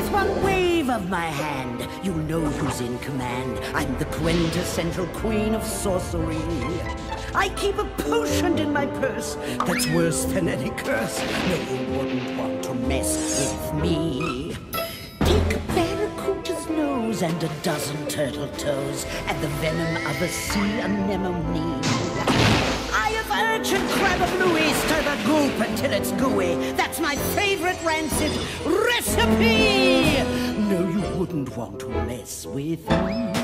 With one wave of my hand, you'll know who's in command. I'm the quintessential queen of sorcery. I keep a potion in my purse that's worse than any curse. No, you wouldn't want to mess with me. Take a barracuda's nose and a dozen turtle toes, and the venom of a sea anemone. Eye of urchin, crab of Louis, stir the goop until it's gooey. That's my favorite rancid recipe. No, you wouldn't want to mess with me.